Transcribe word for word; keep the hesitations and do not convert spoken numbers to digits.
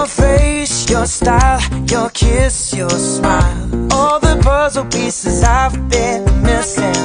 Your face, your style, your kiss, your smile, all the puzzle pieces I've been missing.